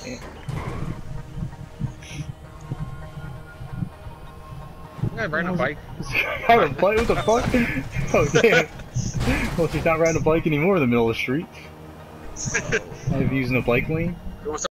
I ran a bike. Riding a bike? What the fuck? Oh damn. Well, she's not riding a bike anymore in the middle of the street. I'm using a bike lane.